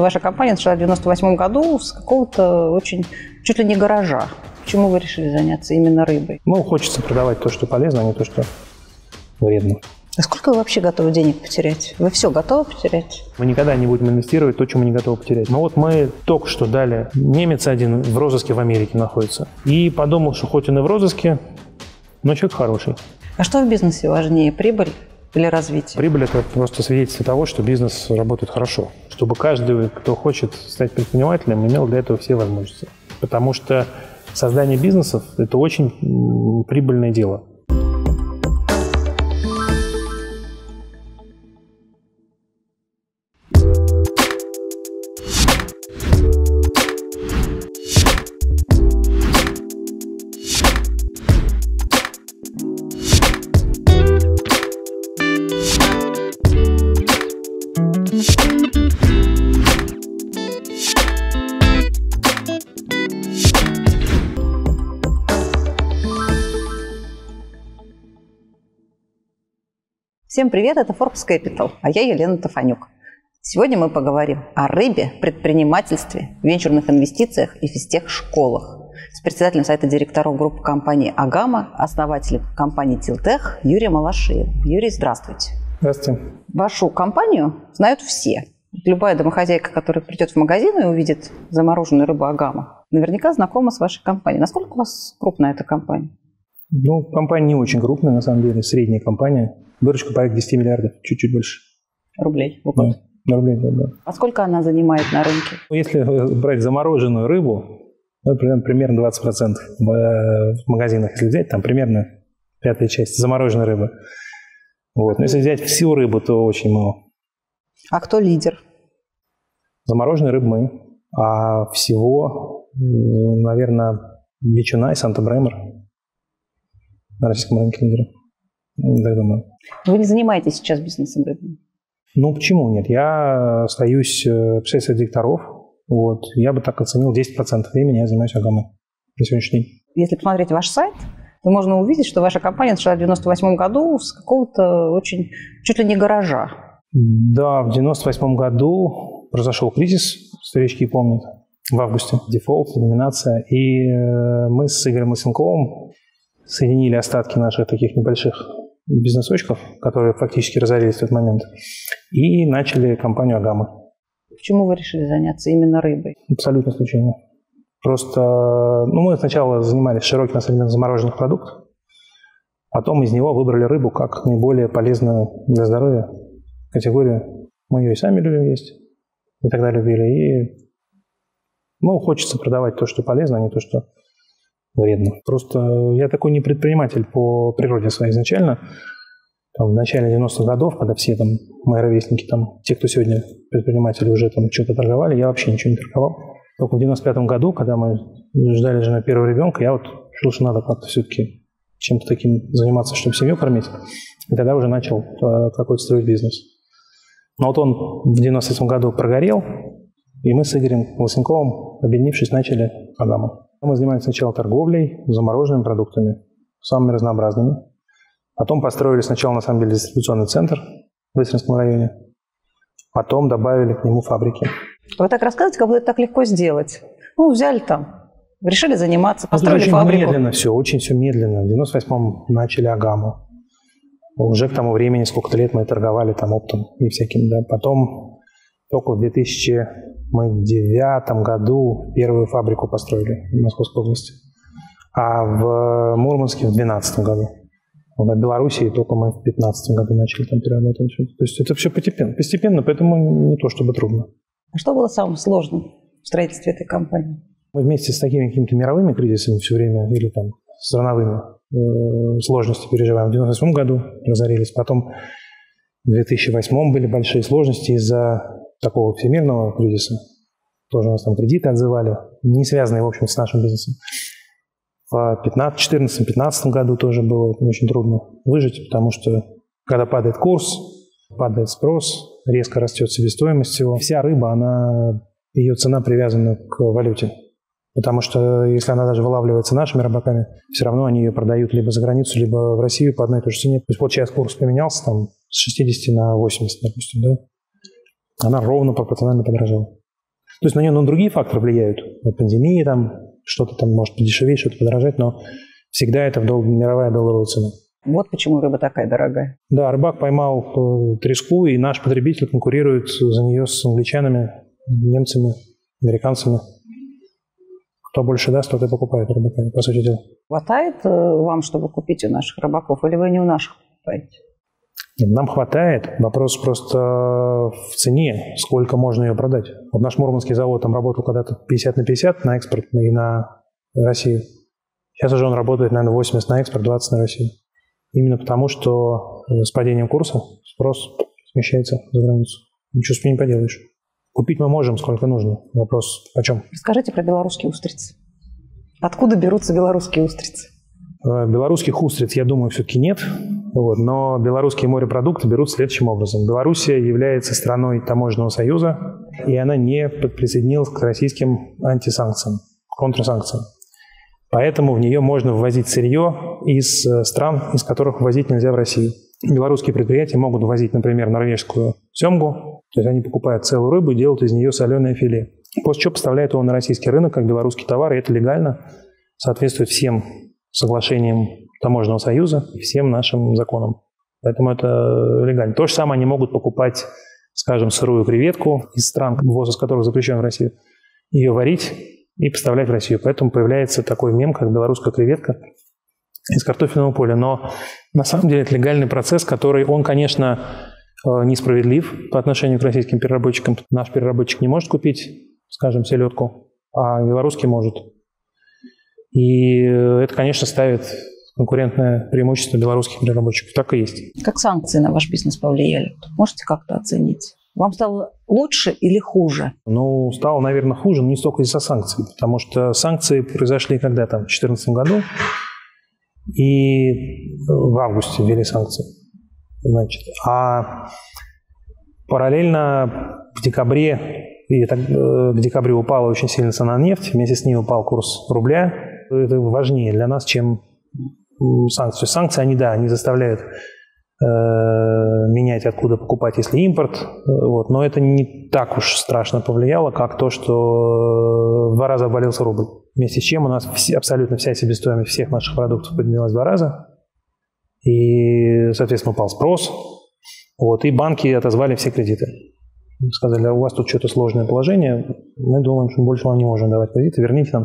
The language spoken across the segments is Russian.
Ваша компания начала в 1998 году с какого-то очень, чуть ли не гаража. Почему вы решили заняться именно рыбой? Хочется продавать то, что полезно, а не то, что вредно. А сколько вы вообще готовы денег потерять? Вы все готовы потерять? Мы никогда не будем инвестировать то, что мы не готовы потерять. Но вот мы только что дали, немец один в розыске в Америке находится. И подумал, что хоть он и в розыске, но человек хороший. А что в бизнесе важнее, прибыль или развитие? Прибыль – это просто свидетельство того, что бизнес работает хорошо. Чтобы каждый, кто хочет стать предпринимателем, имел для этого все возможности. Потому что создание бизнесов – это очень прибыльное дело. Всем привет, это Forbes Capital, а я Елена Тафанюк. Сегодня мы поговорим о рыбе, предпринимательстве, венчурных инвестициях и физтех-школах с председателем совета директоров группы компании «Агама», основателем компании «Тилтех» Юрием Алашиевым. Юрий, здравствуйте. Здравствуйте. Вашу компанию знают все. Любая домохозяйка, которая придет в магазин и увидит замороженную рыбу «Агама», наверняка знакома с вашей компанией. Насколько у вас крупная эта компания? Компания не очень крупная, на самом деле, средняя компания. Выручка порядка 10 миллиардов, чуть-чуть больше. Рублей в год? Да, рублей, да. А сколько она занимает на рынке? Если брать замороженную рыбу, это примерно 20% в магазинах. Если взять, там примерно пятая часть замороженной рыбы. Но если взять всю рыбу, то очень мало. А кто лидер? Замороженная рыба мы. А всего, наверное, ветчина и Санта-Бремор на российском рынке лидеры. Так думаю. Вы не занимаетесь сейчас бизнесом рыбным? Почему нет? Я остаюсь председателем директоров. Я бы так оценил, 10% времени я занимаюсь Агамой на сегодняшний день. Если посмотреть ваш сайт, то можно увидеть, что ваша компания начала в 1998 году с какого-то очень, чуть ли не гаража. Да, в 1998 году произошел кризис, старички помнят, в августе. Дефолт, доминация. И мы с Игорем Лысенковым соединили остатки наших таких небольших бизнесочков, которые фактически разорились в тот момент, и начали компанию «Агама». Почему вы решили заняться именно рыбой? Абсолютно случайно. Просто мы сначала занимались широким ассортиментом замороженных продуктов, потом из него выбрали рыбу как наиболее полезную для здоровья категорию. Мы ее и сами любим есть, и тогда любили. И хочется продавать то, что полезно, а не то, что вредно. Просто я такой не предприниматель по природе своей изначально. В начале 90-х годов, когда все мои ровесники, те, кто сегодня предприниматели, уже что-то торговали, я вообще ничего не торговал. Только в 95-м году, когда мы ждали с женой первого ребенка, я решил, что надо как-то все-таки чем-то таким заниматься, чтобы семью кормить. И тогда уже начал какой-то строить бизнес. Но он в 97-м году прогорел, и мы с Игорем Лысенковым, объединившись, начали Агаму. Мы занимались сначала торговлей замороженными продуктами, самыми разнообразными. Потом построили сначала, на самом деле, дистрибуционный центр в Истринском районе. Потом добавили к нему фабрики. Вы так рассказываете, как будто это так легко сделать. Взяли решили заниматься, построили фабрику. Очень все медленно. В 98-м начали Агаму. Уже к тому времени, сколько-то лет мы торговали оптом и всяким. Да. Потом только в 2009 году первую фабрику построили в Московской области. А в Мурманске в 2012 году. В Белоруссии только мы в 2015 году начали перерабатывать. То есть это все постепенно, поэтому не то чтобы трудно. А что было самым сложным в строительстве этой компании? Мы вместе с такими какими-то мировыми кризисами все время или страновыми сложностями переживаем. В 1998 году разорились, потом в 2008 были большие сложности из-за такого всемирного кризиса. Тоже у нас кредиты отзывали, не связанные, в общем, с нашим бизнесом. В 2014-2015 году тоже было очень трудно выжить, потому что когда падает курс, падает спрос, резко растет себестоимость всего. Вся рыба, ее цена привязана к валюте. Потому что если она даже вылавливается нашими рыбаками, все равно они ее продают либо за границу, либо в Россию по одной и той же цене. То есть сейчас курс поменялся с 60 на 80, допустим, да? Она ровно пропорционально подорожала. То есть на нее другие факторы влияют. Пандемия, там, что-то там может подешеветь, что-то подорожать, но всегда это мировая долларовая цена. Вот почему рыба такая дорогая. Да, рыбак поймал треску, и наш потребитель конкурирует за нее с англичанами, немцами, американцами. Кто больше даст, тот и покупает рыбака, по сути дела. Хватает вам, чтобы купить у наших рыбаков, или вы не у наших покупаете? Нет, нам хватает. Вопрос просто в цене, сколько можно ее продать. Вот наш Мурманский завод там работал когда-то 50/50 на экспорт и на Россию. Сейчас уже он работает, наверное, 80 на экспорт, 20 на Россию. Именно потому, что с падением курса спрос смещается за границу. Ничего с ним не поделаешь. Купить мы можем, сколько нужно. Вопрос о чем? Расскажите про белорусские устрицы. Откуда берутся белорусские устрицы? Белорусских устриц, я думаю, все-таки нет. Но белорусские морепродукты берут следующим образом. Белоруссия является страной Таможенного союза, и она не присоединилась к российским антисанкциям, контрсанкциям. Поэтому в нее можно ввозить сырье из стран, из которых ввозить нельзя в Россию. Белорусские предприятия могут ввозить, например, норвежскую семгу, то есть они покупают целую рыбу и делают из нее соленое филе. После чего поставляют его на российский рынок как белорусский товар, и это легально, соответствует всем соглашениям Таможенного союза и всем нашим законам. Поэтому это легально. То же самое они могут покупать, скажем, сырую креветку из стран, ввоз из которых запрещен в Россию, ее варить и поставлять в Россию. Поэтому появляется такой мем, как белорусская креветка из картофельного поля. Но на самом деле это легальный процесс, который, он, конечно, несправедлив по отношению к российским переработчикам. Наш переработчик не может купить, скажем, селедку, а белорусский может. И это, конечно, ставит конкурентное преимущество белорусских переработчиков. Так и есть. Как санкции на ваш бизнес повлияли? Можете как-то оценить? Вам стало лучше или хуже? Стало, наверное, хуже, но не столько из-за санкций, потому что санкции произошли когда-то, в 2014 году, и в августе ввели санкции. Значит, а параллельно к декабрю упала очень сильно цена на нефть, вместе с ней упал курс рубля. Это важнее для нас, чем санкции. Санкции, они заставляют менять, откуда покупать, если импорт. Но это не так уж страшно повлияло, как то, что в 2 раза обвалился рубль. Вместе с чем у нас абсолютно вся себестоимость всех наших продуктов поднялась в 2 раза. И, соответственно, упал спрос. И банки отозвали все кредиты. Сказали, у вас тут что-то сложное положение, мы думаем, что больше вам не можем давать кредиты, верните нам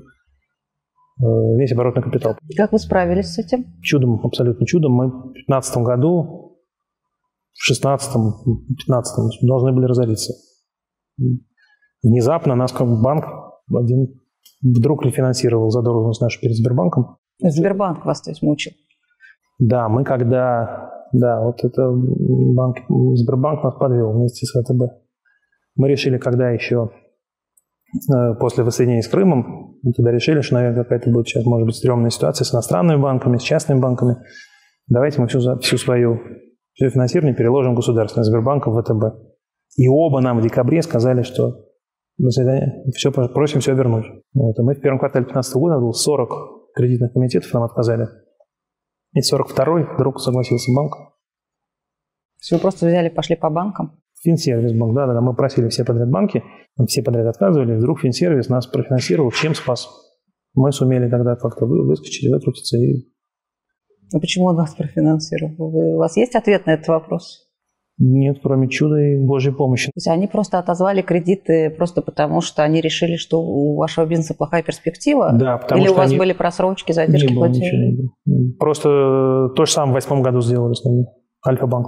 весь оборотный капитал. Как вы справились с этим? Чудом, абсолютно чудом. Мы в 2015 году, в 2016-2015 должны были разориться. Внезапно нас как банк один вдруг рефинансировал задолженность нашу перед Сбербанком. Сбербанк вас, то есть, мучил? Да, Сбербанк нас подвел вместе с ВТБ. Мы решили, когда еще после воссоединения с Крымом, мы тогда решили, что, наверное, какая-то будет сейчас, может быть, стрёмная ситуация с иностранными банками, с частными банками. Давайте мы все финансирование переложим в государственное, Сбербанк в ВТБ. И оба нам в декабре сказали, что до свидания, просим все вернуть. И мы в первом квартале 2015 года, было 40 кредитных комитетов, нам отказали. И 42-й вдруг согласился банк. То есть вы просто взяли, пошли по банкам? Финсервис банк, да. Мы просили все подряд банки, все подряд отказывали, вдруг Финсервис нас профинансировал, чем спас. Мы сумели тогда как-то выскочить, выкрутиться. А почему он вас профинансировал? У вас есть ответ на этот вопрос? Нет, кроме чуда и Божьей помощи. То есть они просто отозвали кредиты просто потому, что они решили, что у вашего бизнеса плохая перспектива? Да, потому Или что у вас были просрочки, задержки платежей? Ничего не было. Просто то же самое в 2008 году сделали с нами. Альфа-банк.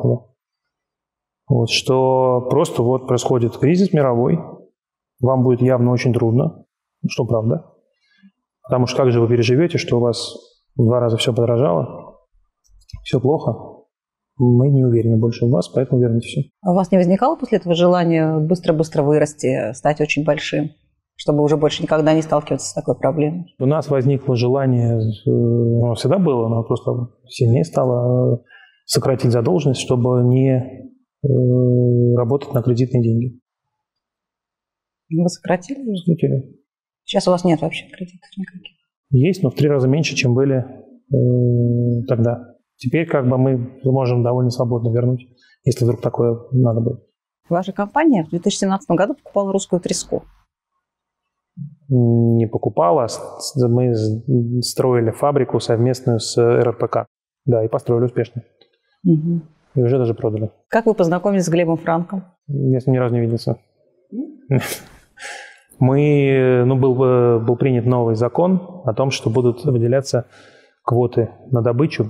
Что просто происходит кризис мировой, вам будет явно очень трудно, что правда. Потому что как же вы переживете, что у вас в 2 раза все подорожало, все плохо. Мы не уверены больше в вас, поэтому верните все. А у вас не возникало после этого желания быстро-быстро вырасти, стать очень большим, чтобы уже больше никогда не сталкиваться с такой проблемой? У нас возникло желание, оно всегда было, но просто сильнее стало сократить задолженность, чтобы не работать на кредитные деньги. Вы сократили? Сократили. Сейчас у вас нет вообще кредитов никаких? Есть, но в 3 раза меньше, чем были тогда. Теперь мы можем довольно свободно вернуть, если вдруг такое надо будет. Ваша компания в 2017 году покупала русскую треску. не покупал, а мы строили фабрику совместную с РРПК. Да, и построили успешно. Угу. И уже даже продали. Как вы познакомились с Глебом Франком? Я с ним ни разу не виделся. Был принят новый закон о том, что будут выделяться квоты на добычу,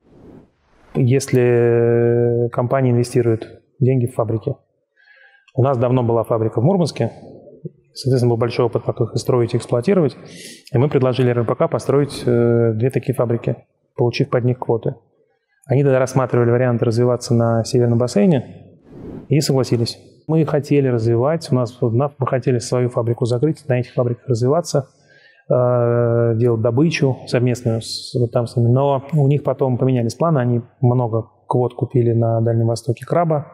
если компания инвестирует деньги в фабрики. У нас давно была фабрика в Мурманске, соответственно, был большой опыт, как их строить и эксплуатировать, и мы предложили РРПК построить 2 такие фабрики, получив под них квоты. Они тогда рассматривали вариант развиваться на Северном бассейне и согласились. Мы хотели развивать, мы хотели свою фабрику закрыть, на этих фабриках развиваться, делать добычу совместную с ними. Но у них потом поменялись планы, они много квот купили на Дальнем Востоке краба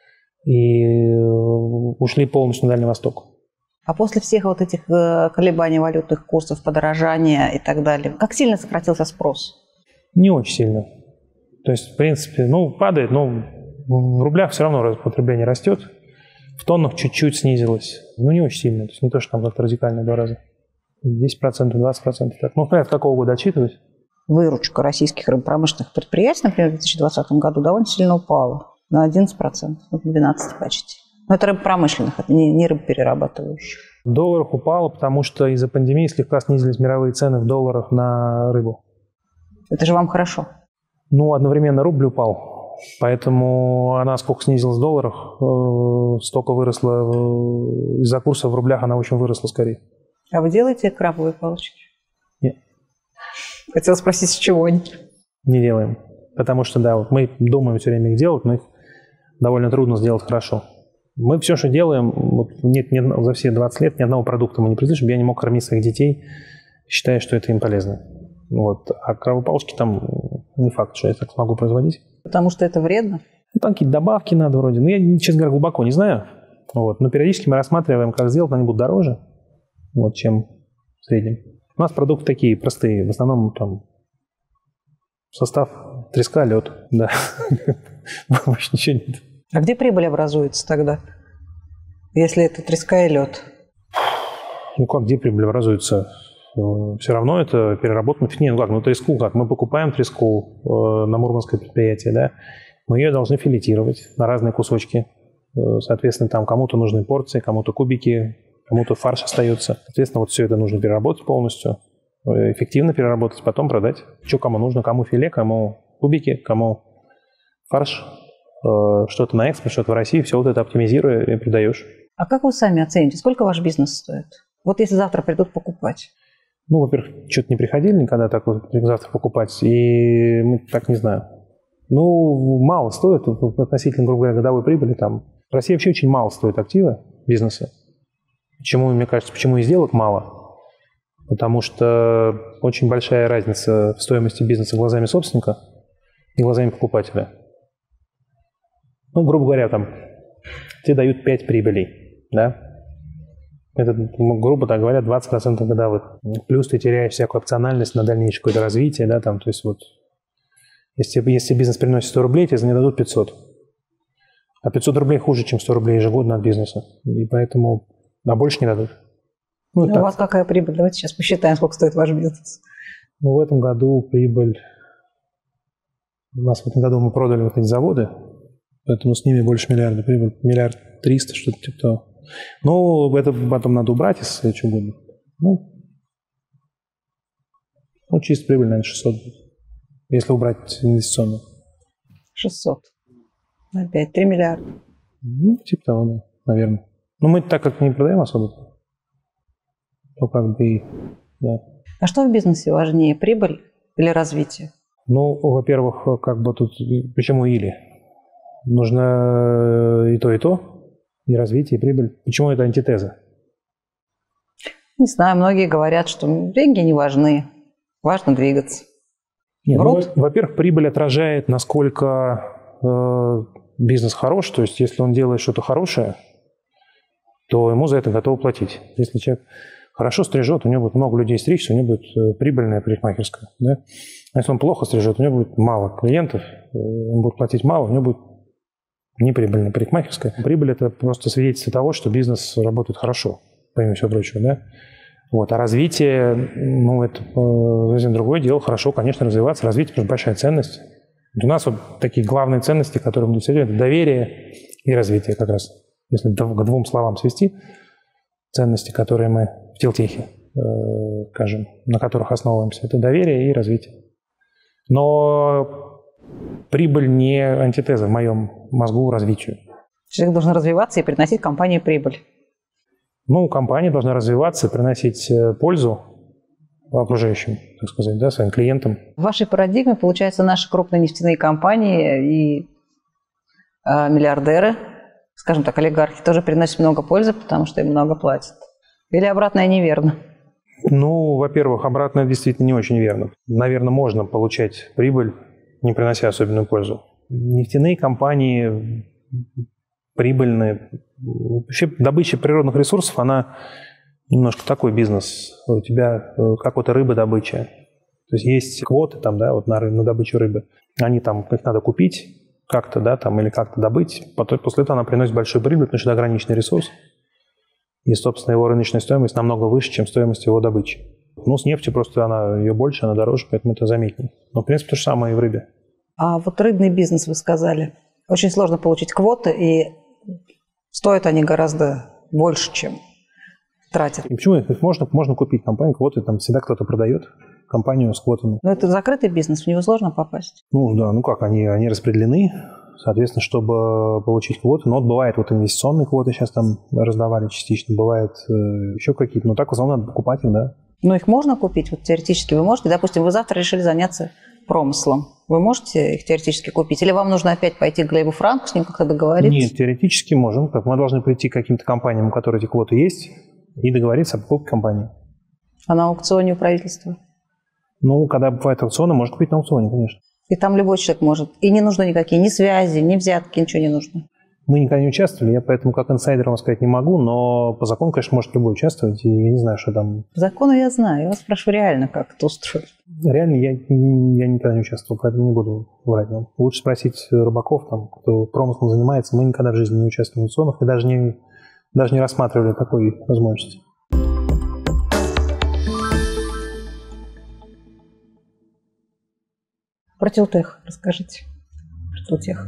и ушли полностью на Дальний Восток. А после всех вот этих колебаний валютных курсов, подорожания и так далее, как сильно сократился спрос? Не очень сильно. То есть, в принципе, падает, но в рублях все равно потребление растет. В тоннах чуть-чуть снизилось. Не очень сильно. То есть не то, что там как-то радикально 2 раза. 10%, 20%. Так. Понятно, какого года отчитывать? Выручка российских рыбопромышленных предприятий, например, в 2020 году довольно сильно упала. На 11%, 12% почти. Но это рыбопромышленных, это не рыбоперерабатывающих. В долларах упало, потому что из-за пандемии слегка снизились мировые цены в долларах на рыбу. Это же вам хорошо. Одновременно рубль упал. Поэтому она сколько снизилась в долларах, столько выросла. Из-за курса в рублях она очень выросла скорее. А вы делаете крабовые палочки? Нет. Хотела спросить, с чего они? Не делаем. Потому что, мы думаем все время их делать, но их довольно трудно сделать хорошо. Мы все, что делаем, за все 20 лет ни одного продукта мы не произвели, чтобы я не мог кормить своих детей, считая, что это им полезно. А крабовые палочки там не факт, что я так смогу производить. Потому что это вредно? Там какие-то добавки надо вроде. Я, честно говоря, глубоко не знаю. Но периодически мы рассматриваем, как сделать, но они будут дороже, чем в среднем. У нас продукты такие простые. В основном там состав треска, лед. Да. Больше ничего нет. А где прибыль образуется тогда, если это треска и лед? Где прибыль образуется? Все равно это переработка. Треску как? Мы покупаем треску на мурманское предприятие, да? Мы ее должны филетировать на разные кусочки. Соответственно, там кому-то нужны порции, кому-то кубики, кому-то фарш остается. Соответственно, все это нужно переработать полностью, эффективно переработать, потом продать. Что кому нужно, кому филе, кому кубики, кому фарш, что-то на экспорт, что-то в России, все это оптимизируя и продаешь. А как вы сами оцените, сколько ваш бизнес стоит? Если завтра придут покупать. Во-первых, что-то не приходили никогда так завтра покупать, и мы так не знаю. Мало стоит относительно, грубо говоря, годовой прибыли. В России вообще очень мало стоит активы бизнеса. Мне кажется, почему и сделок мало? Потому что очень большая разница в стоимости бизнеса глазами собственника и глазами покупателя. Грубо говоря, тебе дают 5 прибылей, да? Это, грубо так говоря, 20% годовых. Плюс ты теряешь всякую опциональность на дальнейшее какое-то развитие, да, то есть если бизнес приносит 100 рублей, тебе за не дадут 500. А 500 рублей хуже, чем 100 рублей ежегодно от бизнеса. И поэтому, больше не дадут. У вас какая прибыль? Давайте сейчас посчитаем, сколько стоит ваш бизнес. В этом году прибыль... У нас в этом году мы продали эти заводы, поэтому с ними больше миллиарда прибыль. 1,3 миллиарда, что-то типа того. Это потом надо убрать, если что будет. Чисто прибыль, наверное, 600 будет. Если убрать инвестиционную. 600. Опять 3 миллиарда. Типа того, да, наверное. Мы так как не продаем особо, то да. А что в бизнесе важнее, прибыль или развитие? Во-первых, тут, почему или? Нужно и то, и развитие, и прибыль. Почему это антитеза? Не знаю, многие говорят, что деньги не важны, важно двигаться. Во-первых, прибыль отражает, насколько бизнес хорош, то есть если он делает что-то хорошее, то ему за это готовы платить. Если человек хорошо стрижет, у него будет много людей стричься, у него будет прибыльная парикмахерская. Да? А если он плохо стрижет, у него будет мало клиентов, он будет платить мало, у него будет неприбыльная парикмахерская. Прибыль – это просто свидетельство того, что бизнес работает хорошо, помимо всего прочего. Да? Вот. А развитие, ну, это совсем другое дело. Хорошо, конечно, развиваться. Развитие – это большая ценность. Вот у нас вот такие главные ценности, которые мы сегодня, это доверие и развитие как раз. Если к двум словам свести, ценности, которые мы в Тилтехе, скажем, на которых основываемся, это доверие и развитие. Но прибыль не антитеза в моем мозгу развитию. Человек должен развиваться и приносить компании прибыль. Ну, компания должна развиваться, приносить пользу окружающим, так сказать, да, своим клиентам. В вашей парадигме, получается, наши крупные нефтяные компании и миллиардеры, скажем так, олигархи, тоже приносят много пользы, потому что им много платят. Или обратное неверно? Ну, во-первых, обратное действительно не очень верно. Наверное, можно получать прибыль, не принося особенную пользу. Нефтяные компании прибыльные. Вообще добыча природных ресурсов, она немножко такой бизнес. У тебя какой-то рыбодобыча. То есть есть квоты там, да, вот на добычу рыбы. Они там, их надо купить как-то, да, там, или как-то добыть. После этого она приносит большую прибыль, потому что это ограниченный ресурс. И, собственно, его рыночная стоимость намного выше, чем стоимость его добычи. Ну, с нефтью просто ее больше, она дороже, поэтому это заметнее. Но, в принципе, то же самое и в рыбе. А вот рыбный бизнес, вы сказали, очень сложно получить квоты, и стоят они гораздо больше, чем тратят. И почему их можно купить? Компанию, квоты, там всегда кто-то продает компанию с квотами. Но это закрытый бизнес, в него сложно попасть. Ну да, ну как, они распределены, соответственно, чтобы получить квоты. Но вот бывает, вот инвестиционные квоты сейчас там раздавали частично, бывает еще какие-то, но так в основном надо покупать их, да. Но их можно купить, вот теоретически вы можете, допустим, вы завтра решили заняться промыслом. Вы можете их теоретически купить? Или вам нужно опять пойти к Глебу Франку, с ним как-то договориться? Нет, теоретически можем. Как мы должны прийти к каким-то компаниям, у которых эти квоты есть, и договориться о покупке компании. А на аукционе у правительства? Ну, когда бывает аукционы, можно купить на аукционе, конечно. И там любой человек может. И не нужно никакие ни связи, ни взятки, ничего не нужно. Мы никогда не участвовали, я поэтому как инсайдер вам сказать не могу, но по закону, конечно, может любой участвовать, и я не знаю, что там... По закону я знаю, я вас спрашиваю реально, как это устроить. Реально я никогда не участвовал, поэтому не буду врать вам. Лучше спросить рыбаков, там, кто промыслом занимается. Мы никогда в жизни не участвовали в аукционах и даже не рассматривали такой возможности. Про Тилтех расскажите. Про Тилтех.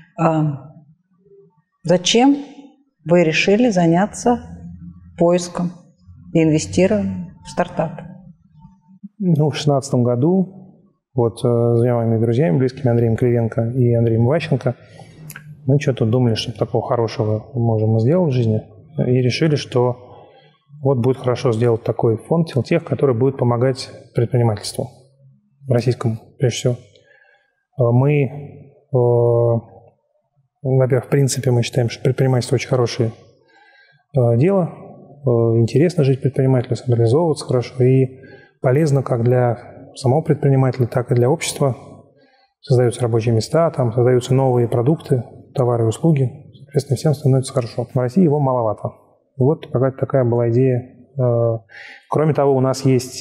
Зачем вы решили заняться поиском и инвестированием в стартап? Ну, в 2016 году вот с двумя моими друзьями, близкими, Андреем Кривенко и Андреем Иващенко, мы что-то думали, что такого хорошего можем сделать в жизни, и решили, что вот будет хорошо сделать такой фонд Тилтех, который будет помогать предпринимательству российскому, прежде всего. Мы, во-первых, в принципе, мы считаем, что предпринимательство очень хорошее дело, интересно жить предпринимателю, самореализовываться хорошо и полезно как для самого предпринимателя, так и для общества. Создаются рабочие места, там создаются новые продукты, товары и услуги. Соответственно, всем становится хорошо. В России его маловато. И вот какая-то такая была идея. Кроме того, у нас есть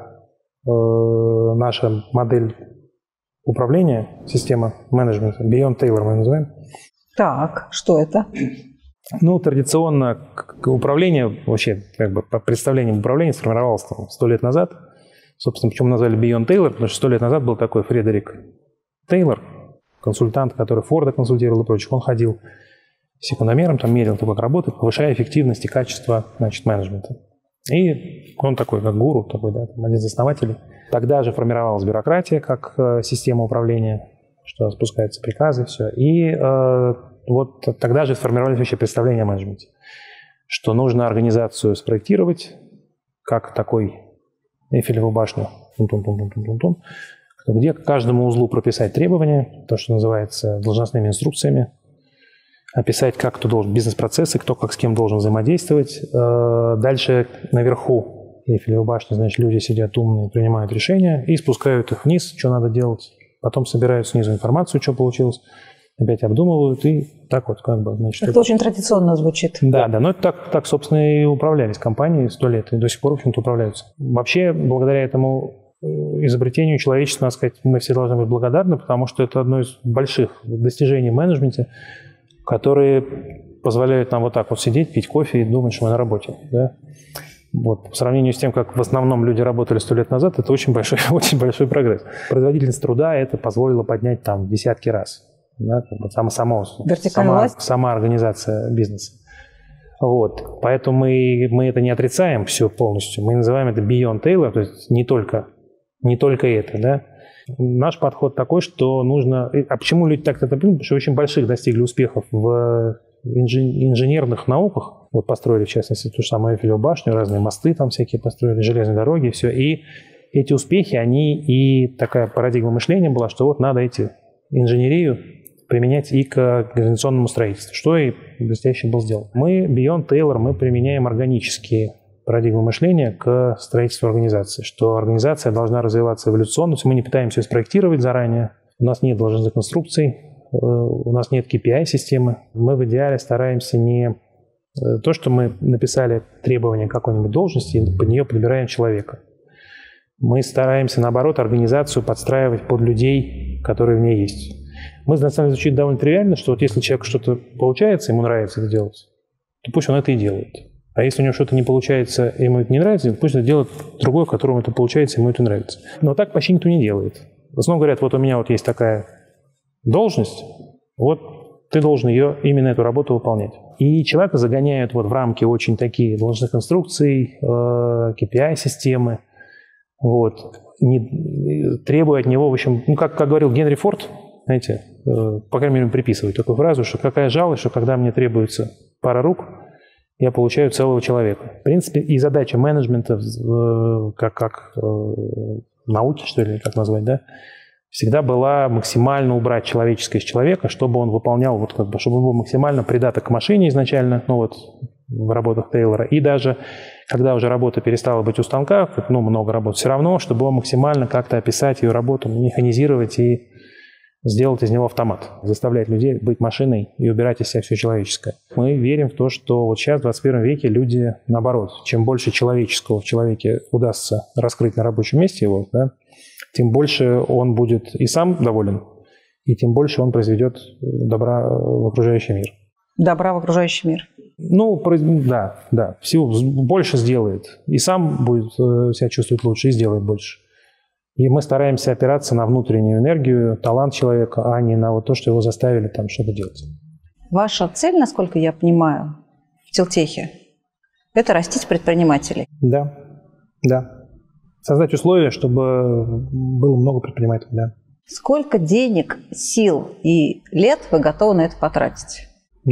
наша модель управления, система менеджмента, Beyond Taylor мы называем. Так, что это? Ну, традиционно управление, вообще, как бы по представлениям управления сформировалось 100 лет назад. Собственно, почему назвали Beyond Taylor, потому что 100 лет назад был такой Фредерик Тейлор, консультант, который Форда консультировал и прочих. Он ходил секундомером, там мерил, как работает, повышая эффективность и качество, значит, менеджмента. И он такой, как гуру, такой, да, один из основателей. Тогда же формировалась бюрократия как система управления, что спускаются приказы, все. И вот тогда же сформировались вообще представления о менеджменте, что нужно организацию спроектировать, как такой Эйфелеву башню, где к каждому узлу прописать требования, то, что называется должностными инструкциями, описать, как кто должен, бизнес-процессы, кто как с кем должен взаимодействовать. Дальше наверху Эйфелевой башни, значит, люди сидят умные, принимают решения и спускают их вниз, что надо делать. Потом собирают снизу информацию, что получилось, опять обдумывают и так вот как бы... Значит, это очень традиционно звучит. Да, но это так, собственно, и управлялись компании 100 лет, и до сих пор, в общем-то, управляются. Вообще, благодаря этому изобретению человечества, надо сказать, мы все должны быть благодарны, потому что это одно из больших достижений в менеджменте, которые позволяют нам вот так вот сидеть, пить кофе и думать, что мы на работе. Да? Вот, по сравнению с тем, как в основном люди работали 100 лет назад, это очень большой, очень большой прогресс. Производительность труда это позволило поднять там десятки раз. Да, как бы сама организация бизнеса. Вот. Поэтому мы это не отрицаем все полностью. Мы называем это beyond Taylor, то есть не только это. Да? Наш подход такой, что нужно... А почему люди так это понимают? Потому что очень больших достигли успехов в инженерных науках. Вот построили, в частности, ту же самую Эйфелеву башню, разные мосты там всякие построили, железные дороги, все. И эти успехи, и такая парадигма мышления была, что вот надо инженерию применять и к организационному строительству, что и блестяще было сделано. Мы, Beyond Taylor, мы применяем органические парадигмы мышления к строительству организации, что организация должна развиваться эволюционно, то есть мы не пытаемся ее спроектировать заранее, у нас нет должностных инструкций, у нас нет KPI-системы, мы в идеале стараемся не то, что мы написали требования какой-нибудь должности, и под нее подбираем человека. Мы стараемся, наоборот, организацию подстраивать под людей, которые в ней есть. Мы, на самом деле, звучит довольно тривиально, что вот если человеку что-то получается, ему нравится это делать, то пусть он это и делает. А если у него что-то не получается, ему это не нравится, пусть это делает другой, которому это получается, ему это нравится. Но так почти никто не делает. В основном говорят, вот у меня вот есть такая должность, вот ты должен именно эту работу выполнять. И человека загоняют вот в рамки очень такие должностных инструкций, KPI-системы, вот, требуя от него, в общем, как говорил Генри Форд, знаете, по крайней мере, приписывают такую фразу, что какая жалость, что когда мне требуется пара рук, я получаю целого человека. В принципе, и задача менеджмента, как науки, что ли, как назвать, да, всегда была максимально убрать человеческое из человека, чтобы он выполнял, вот как бы, чтобы он был максимально придаток к машине изначально, ну вот в работах Тейлора, и даже когда уже работа перестала быть у станка, много работ, все равно, чтобы он максимально как-то описать ее работу, механизировать и сделать из него автомат, заставлять людей быть машиной и убирать из себя все человеческое. Мы верим в то, что вот сейчас, в 21 веке, люди, наоборот, чем больше человеческого в человеке удастся раскрыть на рабочем месте его, да, тем больше он будет и сам доволен, и тем больше он произведет добра в окружающий мир. Добра в окружающий мир. Ну, да, всего больше сделает. И сам будет себя чувствовать лучше, и сделает больше. И мы стараемся опираться на внутреннюю энергию, талант человека, а не на вот то, что его заставили там что-то делать. Ваша цель, насколько я понимаю, в Тилтехе – это растить предпринимателей. Да. Создать условия, чтобы было много предпринимателей, да. Сколько денег, сил и лет вы готовы на это потратить?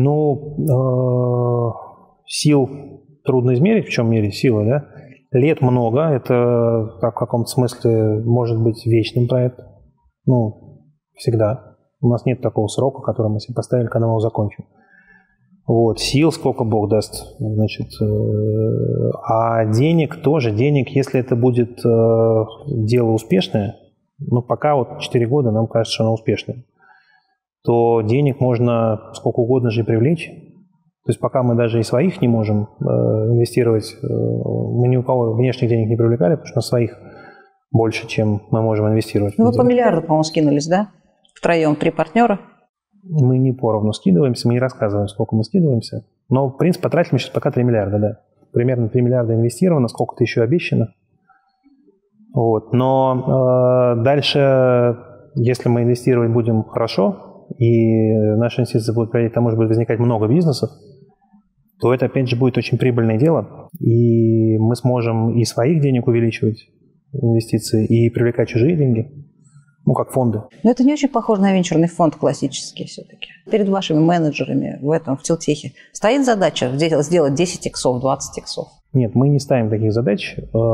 Ну, сил трудно измерить, в чем мере силы, да. Лет много, это в каком-то смысле может быть вечным проект. Ну, всегда. У нас нет такого срока, который мы себе поставили, когда мы его закончим. Вот, сил сколько Бог даст, значит. А денег тоже. Денег, если это будет дело успешное, ну, пока вот 4 года нам кажется, что оно успешное, то денег можно сколько угодно же и привлечь. То есть пока мы даже и своих не можем инвестировать, мы ни у кого внешних денег не привлекали, потому что на своих больше, чем мы можем инвестировать. Ну, вы по миллиарду, по-моему, скинулись, да? Втроем 3 партнера. Мы не поровну скидываемся, мы не рассказываем, сколько мы скидываемся. Но, в принципе, потратили мы сейчас пока 3 миллиарда, да. Примерно 3 миллиарда инвестировано, сколько-то еще обещано. Вот. Но дальше, если мы инвестировать будем хорошо, и наши инвестиции будут приводить к тому, что будет возникать много бизнесов, то это, опять же, будет очень прибыльное дело, и мы сможем и своих денег увеличивать, инвестиции, и привлекать чужие деньги, ну, как фонды. Но это не очень похоже на венчурный фонд классический все-таки. Перед вашими менеджерами в Тилтехе стоит задача сделать 10 иксов, 20 иксов? Нет, мы не ставим таких задач.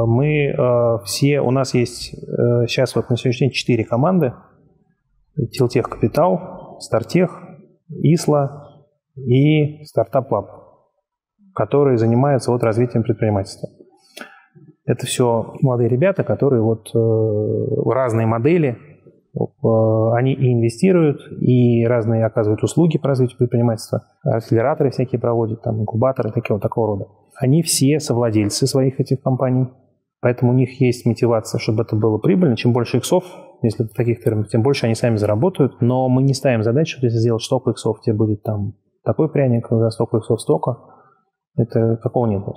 У нас есть сейчас вот на сегодняшний день 4 команды. Тилтех Капитал, Стартех, Исла и Стартап Лаб, которые занимаются вот развитием предпринимательства. Это все молодые ребята, которые вот разные модели, они и инвестируют, и разные оказывают услуги по развитию предпринимательства, акселераторы всякие проводят, там, инкубаторы, такого рода. Они все совладельцы своих этих компаний, поэтому у них есть мотивация, чтобы это было прибыльно. Чем больше иксов, если в таких фирмах, тем больше они сами заработают. Но мы не ставим задачу, что если сделать столько иксов, тебе будет там такой пряник, за столько иксов столько. Это какого нет у нас.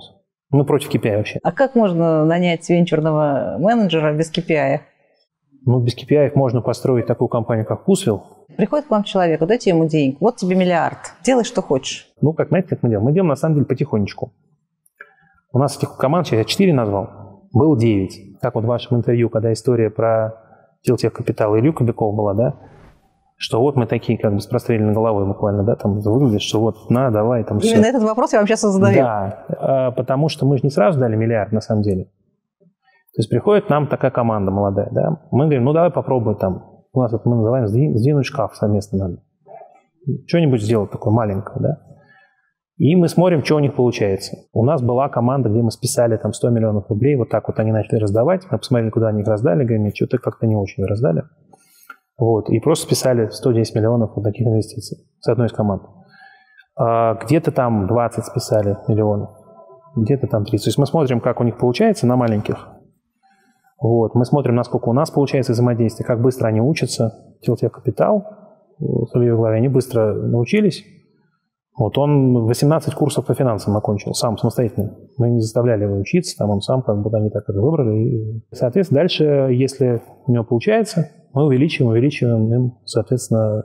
Мы против KPI вообще. А как можно нанять венчурного менеджера без KPI? Ну, без KPI можно построить такую компанию, как Вкусвилл. Приходит к вам человек, дайте ему денег, вот тебе миллиард, делай, что хочешь. Ну, знаете, как мы делаем? Мы делаем, на самом деле, потихонечку. У нас этих команд, сейчас я 4 назвал, было 9. Как вот в вашем интервью, когда история про Тилтехкапитал и Илью Кобякова была, да, что вот мы такие, как бы, с простреленной головой буквально, да, там выглядит, что вот, на, давай, там все. Именно этот вопрос я вам сейчас задаю. Да, потому что мы же не сразу дали миллиард, на самом деле. То есть приходит нам такая команда молодая, да, мы говорим, ну, давай попробуй там, у нас это мы называем сдвинуть шкаф совместно надо. Что-нибудь сделать такое маленькое, да. И мы смотрим, что у них получается. У нас была команда, где мы списали там 100 миллионов рублей, вот так вот они начали раздавать, мы посмотрели, куда они их раздали, говорим, что-то как-то не очень раздали. Вот, и просто списали 110 миллионов вот таких инвестиций с одной из команд. Где-то там 20 списали миллионов, где-то там 30. То есть мы смотрим, как у них получается на маленьких. Вот, мы смотрим, насколько у нас получается взаимодействие, как быстро они учатся. Тилтехкапитал, с Ильей в главе, они быстро научились. Вот он 18 курсов по финансам окончил, сам, самостоятельно. Мы не заставляли его учиться, там он сам, как бы они так это выбрали. И, соответственно, дальше, если у него получается, мы увеличиваем им, соответственно,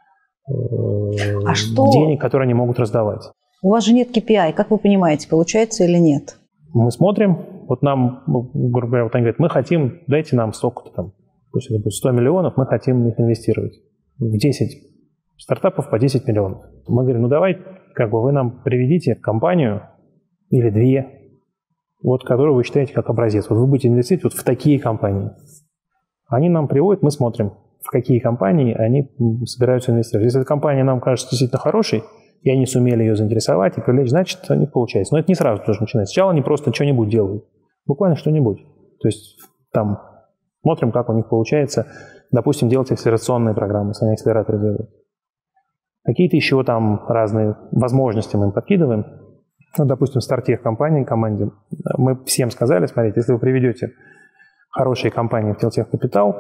денег, которые они могут раздавать. У вас же нет KPI, как вы понимаете, получается или нет? Мы смотрим, вот нам, грубо говоря, вот они говорят, мы хотим, дайте нам столько-то там, пусть это будет 100 миллионов, мы хотим их инвестировать в 10 стартапов по 10 миллионов. Мы говорим, ну давай, как бы вы нам приведите компанию или 2, вот, которую вы считаете как образец. Вот вы будете инвестировать вот в такие компании. Они нам приводят, мы смотрим, в какие компании они собираются инвестировать. Если эта компания нам кажется действительно хорошей, и они сумели ее заинтересовать и привлечь, значит, у них получается. Но это не сразу тоже начинается. Сначала они просто что-нибудь делают. Буквально что-нибудь. То есть там смотрим, как у них получается, допустим, делать акселерационные программы, если они акселераторы делают. Какие-то еще там разные возможности мы им подкидываем. Ну, допустим, стартех команде. Мы всем сказали, смотрите, если вы приведете хорошие компании в Тилтехкапитал,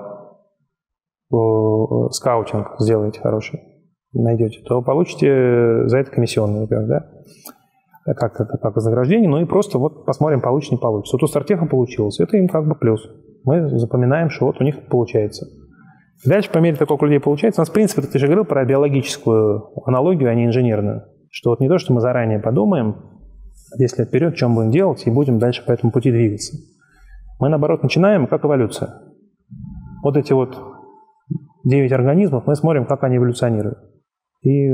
скаутинг сделаете хороший, найдете, то получите за это комиссионный, например, да, как вознаграждение, ну и просто вот посмотрим, получится, не получится. Вот у стартеха получилось, это им как бы плюс. Мы запоминаем, что вот у них получается. Дальше, по мере того, как у людей получается, у нас, в принципе, ты же говорил про биологическую аналогию, а не инженерную, что вот не то, что мы заранее подумаем, 10 лет вперед, что мы будем делать, и будем дальше по этому пути двигаться. Мы, наоборот, начинаем, как эволюция. Вот эти вот 9 организмов, мы смотрим, как они эволюционируют. И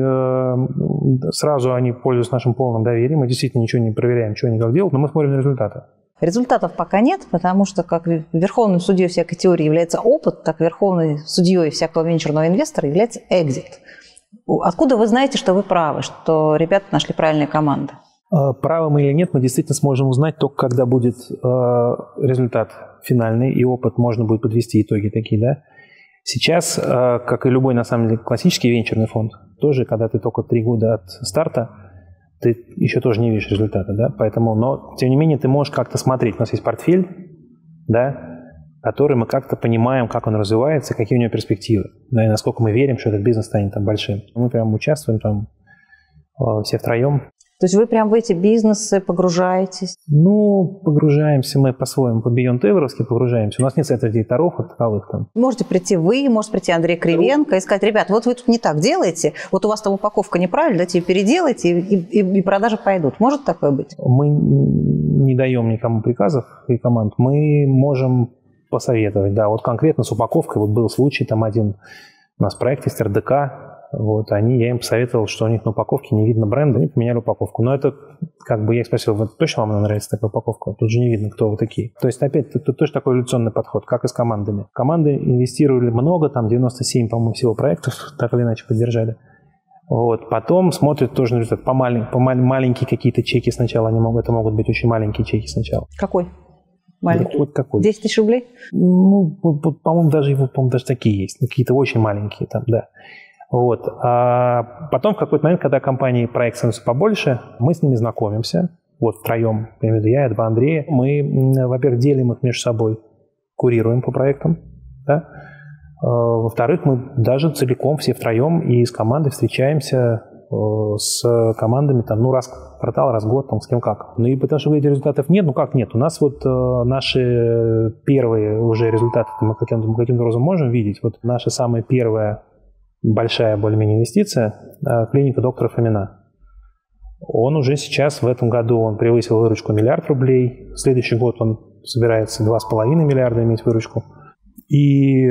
сразу они пользуются нашим полным доверием. Мы действительно ничего не проверяем, что они как делают, но мы смотрим на результаты. Результатов пока нет, потому что как верховным судьей всякой теории является опыт, так верховным судьей всякого венчурного инвестора является экзит. Откуда вы знаете, что вы правы, что ребята нашли правильные команды? Правы мы или нет, мы действительно сможем узнать только когда будет результат финальный, и опыт, можно будет подвести итоги такие, да. Сейчас, как и любой, на самом деле, классический венчурный фонд, тоже, когда ты только 3 года от старта, ты еще тоже не видишь результата, да, поэтому, но, тем не менее, ты можешь как-то смотреть. У нас есть портфель, да, который мы как-то понимаем, как он развивается, какие у него перспективы, да, и насколько мы верим, что этот бизнес станет там большим. Мы прям участвуем там все втроем. То есть вы прям в эти бизнесы погружаетесь? Ну, погружаемся мы по-своему, по Beyond Everest погружаемся. У нас нет совета директоров от таковых там. Можете прийти вы, может прийти Андрей Кривенко и сказать, ребят, вот вы тут не так делаете, вот у вас там упаковка неправильная, давайте ее переделайте, и продажи пойдут. Может такое быть? Мы не даем никому приказов и команд. Мы можем посоветовать, да, вот конкретно с упаковкой. Вот был случай, там один у нас проект есть РДК. Вот, я им посоветовал, что у них на упаковке не видно бренда, они поменяли упаковку. Но это, как бы, я их спросил, вот точно вам нравится такая упаковка? Тут же не видно, кто вы такие. То есть, опять, тут тоже такой эволюционный подход, как и с командами. Команды инвестировали много, там 97, по-моему, всего проектов, так или иначе поддержали. Вот, потом смотрят тоже на результат. Маленькие какие-то чеки сначала, это могут быть очень маленькие чеки сначала. Какой? Маленький? Вот какой? 10 тысяч рублей? Ну, по-моему, даже такие есть. Какие-то очень маленькие там, да. Вот. А потом в какой-то момент, когда компании проект становится побольше, мы с ними знакомимся, вот втроем, я имею в виду я и 2 Андрея. Мы, во-первых, делим их между собой, курируем по проектам, да? Во-вторых, мы даже целиком все втроем и с командой встречаемся с командами, там, ну, раз в квартал, раз в год, там, с кем как. Ну, и потому что этих результатов нет, ну, как нет? У нас вот наши первые уже результаты мы каким-то образом можем видеть. Вот наша самая первая большая более-менее инвестиция – клиника доктора Фомина. Он уже сейчас, в этом году, он превысил выручку 1 миллиард рублей. В следующий год он собирается 2,5 миллиарда иметь выручку. И,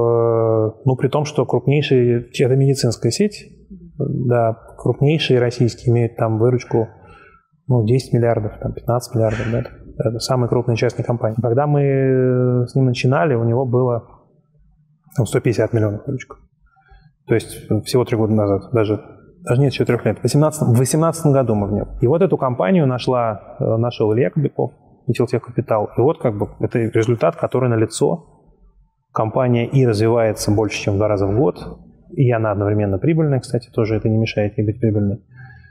ну, при том, что крупнейшая, это медицинская сеть, да, крупнейшие российские имеют там выручку, ну, 10 миллиардов, там, 15 миллиардов, да, это самые крупные частные компании. Когда мы с ним начинали, у него было там 150 миллионов выручка. То есть всего 3 года назад, даже нет, еще 3 лет. В 2018 году мы в нем. И вот эту компанию нашел Илья Кобяков, Метилтех Капитал. И вот как бы это результат, который налицо. Компания и развивается больше, чем в 2 раза в год. И она одновременно прибыльная, кстати, тоже это не мешает ей быть прибыльной.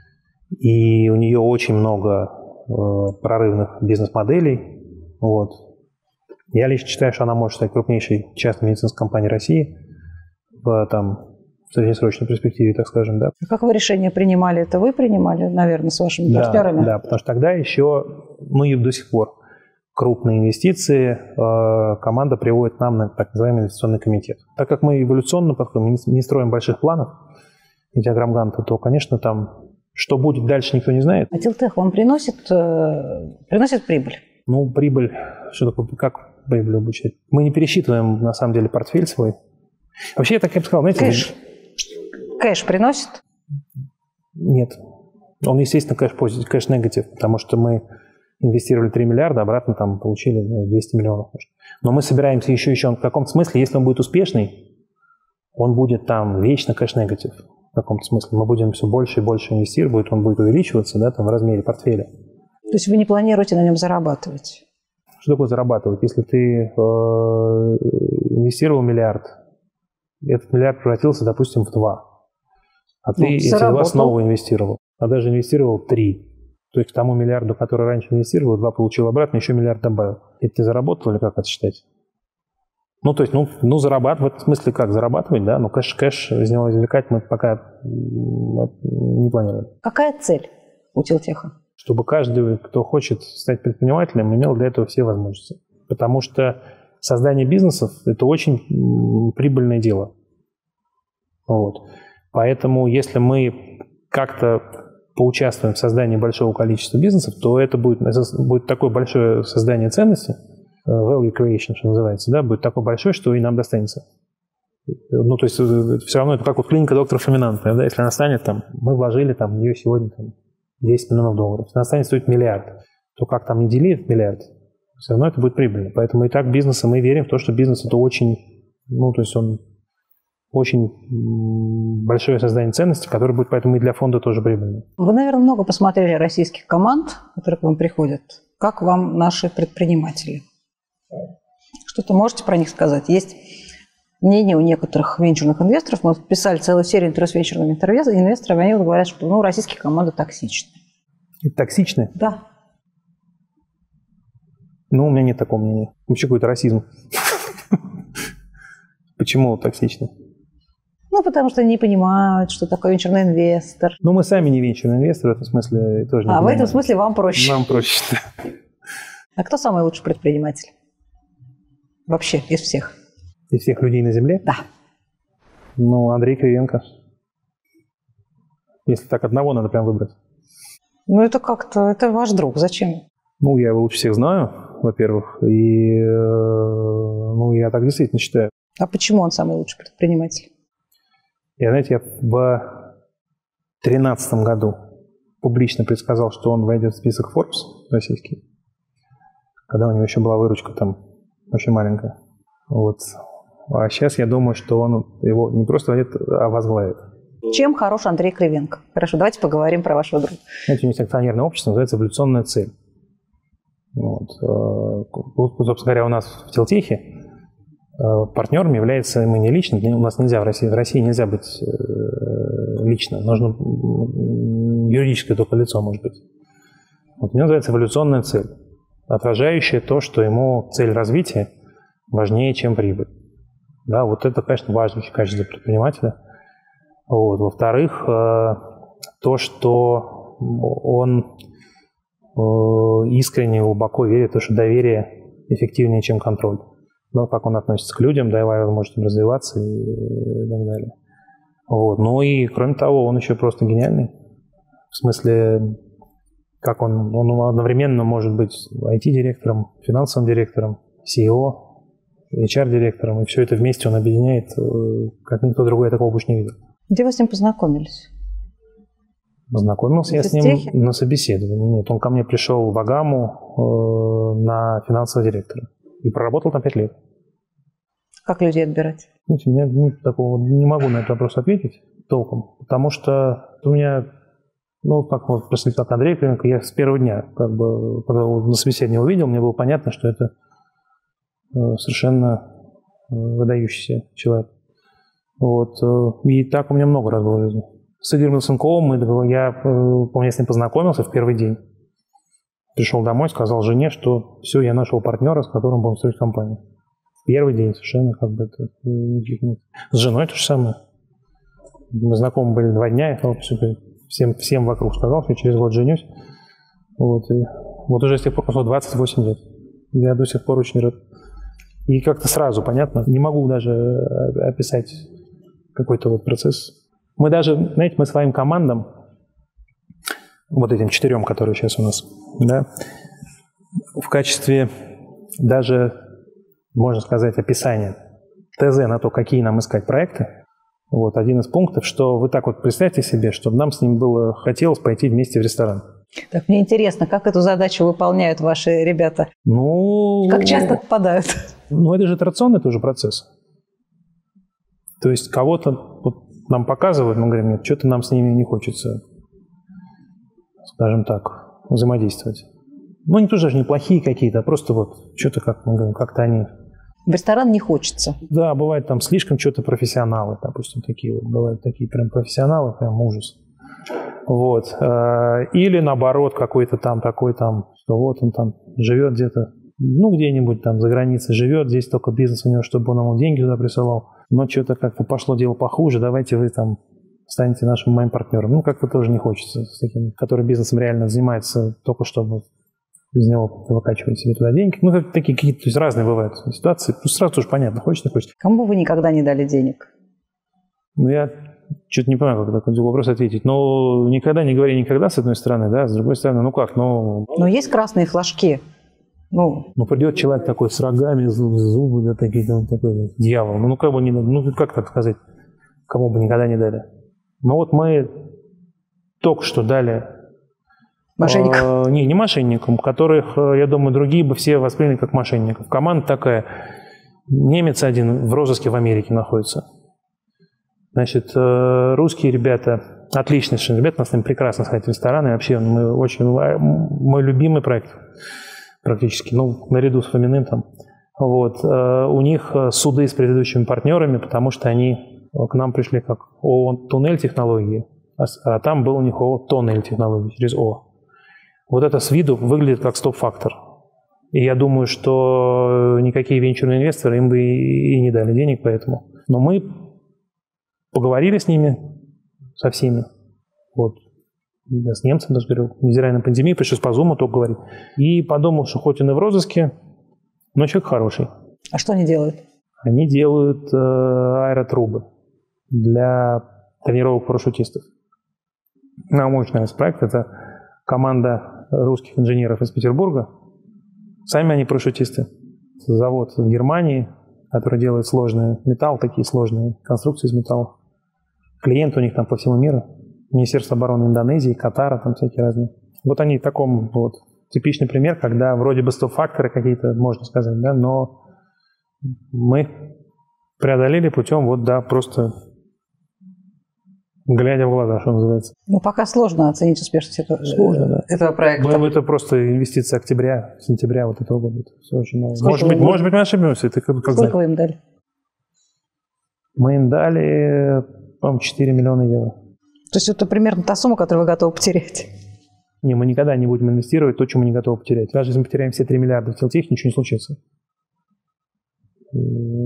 И у нее очень много прорывных бизнес-моделей. Вот. Я лично считаю, что она может стать крупнейшей частной медицинской компанией России в среднесрочной перспективе, так скажем, да. Как вы решение принимали? Это вы принимали, наверное, с вашими партнерами? Да, потому что тогда еще, ну и до сих пор, крупные инвестиции команда приводит нам на так называемый инвестиционный комитет. Так как мы эволюционно подходим, мы не строим больших планов и диаграмм Ганта, то, конечно, там, что будет дальше, никто не знает. А Тилтех вам приносит прибыль? Ну, прибыль, что такое, как прибыль обучать? Мы не пересчитываем, на самом деле, портфель свой. Вообще, я так и бы сказал, знаете... Кэш приносит? Нет. Он, естественно, кэш-негатив, потому что мы инвестировали 3 миллиарда, обратно там получили 200 миллионов. Но мы собираемся еще в каком-то смысле, если он будет успешный, он будет там вечно кэш-негатив. В каком-то смысле. Мы будем все больше и больше инвестировать, он будет увеличиваться, да, там, в размере портфеля. То есть вы не планируете на нем зарабатывать? Что такое зарабатывать? Если ты инвестировал 1 миллиард, этот миллиард превратился, допустим, в 2. А ты эти 2 снова инвестировал. А даже инвестировал 3. То есть к тому миллиарду, который раньше инвестировал, 2 получил обратно, еще 1 миллиард добавил. Это ты заработал или как это считать? Ну, то есть, зарабатывать, в этом смысле как? Зарабатывать, да, но кэш из него извлекать мы пока не планируем. Какая цель у Тилтеха? Чтобы каждый, кто хочет стать предпринимателем, имел для этого все возможности. Потому что создание бизнесов – это очень прибыльное дело. Вот. Поэтому, если мы как-то поучаствуем в создании большого количества бизнесов, то это будет такое большое создание ценности, value creation, что называется, да, будет такое большое, что и нам достанется. Ну, то есть, все равно это как вот клиника доктора Фомина, да, если она станет, там, мы вложили там, в нее сегодня там, 10 миллионов долларов. Если она станет стоить 1 миллиард, то как там не дели этот миллиард, все равно это будет прибыльно. Поэтому и так бизнеса мы верим в то, что бизнес это очень, ну, то есть он очень большое создание ценности, которое будет поэтому и для фонда тоже прибыльным. Вы, наверное, много посмотрели российских команд, которые к вам приходят. Как вам наши предприниматели? Что-то можете про них сказать? Есть мнение у некоторых венчурных инвесторов. Мы писали целую серию интервью с венчурными инвесторами. Они говорят, что российские команды токсичны. Токсичны? Да. Ну, у меня нет такого мнения. Вообще какой-то расизм. Почему токсичны? Ну, потому что не понимают, что такое венчурный инвестор. Ну, мы сами не венчурный инвестор, в этом смысле тоже не понимаем. В этом смысле вам проще. Нам проще, да. А кто самый лучший предприниматель? Вообще, из всех. Из всех людей на Земле? Да. Ну, Андрей Кривенко. Если так одного надо прям выбрать. Ну, это как-то, это ваш друг. Зачем? Ну, я его лучше всех знаю, во-первых. И, я так действительно считаю. А почему он самый лучший предприниматель? Я в 2013 году публично предсказал, что он войдет в список Forbes российский, когда у него еще была выручка там очень маленькая. Вот. А сейчас я думаю, что он его не просто войдет, а возглавит. Чем хорош Андрей Кривенко? Хорошо, давайте поговорим про вашего друга. Знаете, у него есть акционерное общество, называется «Эволюционная цель». Вот. Собственно говоря, у нас в Тилтехе партнером является мы не лично, у нас нельзя в России нельзя быть лично, нужно юридическое только лицо может быть. Вот, у него называется эволюционная цель, отражающая то, что ему цель развития важнее, чем прибыль. Да, вот это, конечно, важное качество предпринимателя. Вот. Во-вторых, то, что он искренне, глубоко верит, что доверие эффективнее, чем контроль. Ну, как он относится к людям, давая возможность им развиваться и так далее. Вот. Ну и, кроме того, он еще просто гениальный. В смысле, как он одновременно может быть IT-директором, финансовым директором, CEO, HR-директором, и все это вместе он объединяет, как никто другой, я такого больше не видел. Где вы с ним познакомились? Познакомился я с ним на собеседовании. Нет, он ко мне пришел в Агаму на финансового директора и проработал там 5 лет. Как людей отбирать? Знаете, я такого не могу на этот вопрос ответить толком, потому что у меня, как Андрей Кривенко, я с первого дня, когда на собеседовании увидел, мне было понятно, что это совершенно выдающийся человек. Вот. И так у меня много раз было в жизни. С Игорем Лысенковым я с ним познакомился в первый день. Пришел домой, сказал жене, что все, я нашел партнера, с которым будем строить компанию. Первый день совершенно С женой то же самое. Мы знакомы были 2 дня, я сказал, всем вокруг сказал, что я через год женюсь. Вот. И вот уже с тех пор прошло 28 лет. Я до сих пор очень рад. И как-то сразу понятно, не могу даже описать какой-то процесс. Мы даже, знаете, мы своим командам, вот этим 4, которые сейчас у нас, да, в качестве даже, можно сказать, описания ТЗ на то, какие нам искать проекты, вот один из пунктов, что вы так вот представьте себе, чтобы нам с ним хотелось пойти вместе в ресторан. Так, мне интересно, как эту задачу выполняют ваши ребята? Как часто попадают? Это же итерационный тоже процесс. То есть кого-то нам показывают, мы говорим, нет, что-то нам с ними не хочется, скажем так, взаимодействовать. Они тоже даже неплохие какие-то, а просто что-то, как мы говорим, как-то они... В ресторан не хочется. Да, бывает там слишком что-то профессионалы, допустим, такие бывают такие прям профессионалы, прям ужас. Вот. Или наоборот, какой-то там такой там, что вот он там живет где-то, где-нибудь там за границей живет, здесь только бизнес у него, чтобы он ему деньги туда присылал. Но что-то как-то пошло дело похуже, давайте вы там станете моим партнером. Как-то тоже не хочется с таким, который бизнесом реально занимается только чтобы из него выкачивать себе туда деньги. Такие какие-то, то есть разные бывают ситуации. Сразу тоже понятно, хочешь, не хочешь. Кому вы никогда не дали денег? Я что-то не понимаю, как на такой вопрос ответить. Но никогда не говори никогда, с одной стороны, да, с другой стороны, Но есть красные флажки. Придет человек такой с рогами, зубы, да, такой дьявол. Как так сказать, кому бы никогда не дали. Мы только что дали... Мошенникам? Не мошенникам, которых, я думаю, другие бы все восприняли как мошенников. Команда такая. Немец один в розыске в Америке находится. Значит, русские ребята, отличные ребята, у нас с ними прекрасно сходить в рестораны. Вообще, мой любимый проект практически, наряду с Фоминым там. Вот. У них суды с предыдущими партнерами, потому что они к нам пришли как ООО «Туннель технологии», а там был у них ООО «Тоннель технологии» через О. Вот это с виду выглядит как стоп-фактор. И я думаю, что никакие венчурные инвесторы им бы и не дали денег поэтому. Но мы поговорили с ними, со всеми. Я с немцем даже говорил, невзирая на пандемию, пришлось по Zoom только говорить. И подумал, что хоть он и в розыске, но человек хороший. А что они делают? Они делают аэротрубы для тренировок парашютистов. Научный проект. Это команда русских инженеров из Петербурга. Сами они парашютисты. Завод в Германии, который делает сложный металл, такие сложные конструкции из металла. Клиенты у них там по всему миру. Министерство обороны Индонезии, Катара, там всякие разные. Они в таком типичный пример, когда вроде бы стоп-факторы какие-то, можно сказать, да, но мы преодолели путем просто глядя в глаза, что называется. Пока сложно оценить успешность этого проекта. Это просто инвестиция сентября этого года. Все очень много. Может быть, мы ошибемся. Сколько вы им дали? Мы им дали, по-моему, 4 миллиона евро. То есть это примерно та сумма, которую вы готовы потерять? Не, мы никогда не будем инвестировать то, что мы не готовы потерять. Даже если мы потеряем все 3 миллиарда в Телтехе, ничего не случится.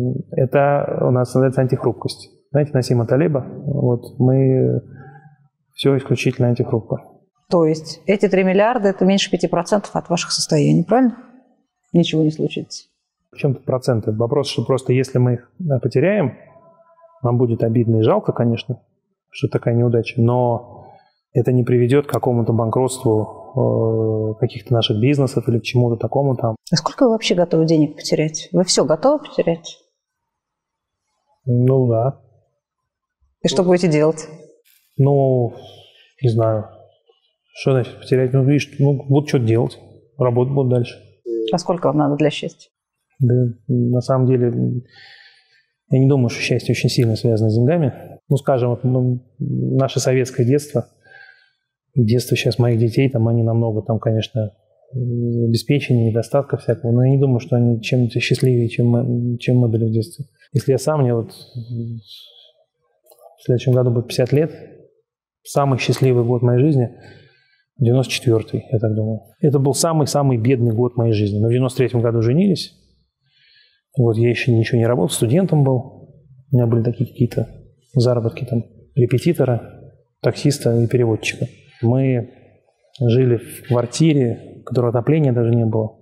Это у нас называется антихрупкость. Знаете, Насима Талеба, мы Все исключительно антифрукты. То есть эти 3 миллиарда – это меньше 5% от ваших состояний, правильно? Ничего не случится. В чем тут проценты? Вопрос, что просто если мы их потеряем, нам будет обидно и жалко, конечно, что такая неудача, но это не приведет к какому-то банкротству каких-то наших бизнесов или к чему-то такому там. А сколько вы вообще готовы денег потерять? Вы все готовы потерять? Ну да. И что будете делать? Ну, не знаю. Что значит потерять? Ну, видишь, вот что делать. Работать буду дальше. А сколько вам надо для счастья? Да, на самом деле, я не думаю, что счастье очень сильно связано с деньгами. Ну, скажем, вот, наше советское детство сейчас моих детей, там они намного, там, конечно, обеспечения, недостатка всякого, но я не думаю, что они чем-то счастливее, чем мы были в детстве. Если я сам, мне вот в следующем году будет 50 лет, самый счастливый год моей жизни – 94-й, я так думаю. Это был самый-самый бедный год моей жизни. Мы в 93-м году женились. Вот я еще ничего не работал, студентом был. У меня были такие какие-то заработки, там, репетитора, таксиста и переводчика. Мы жили в квартире, в которой отопления даже не было.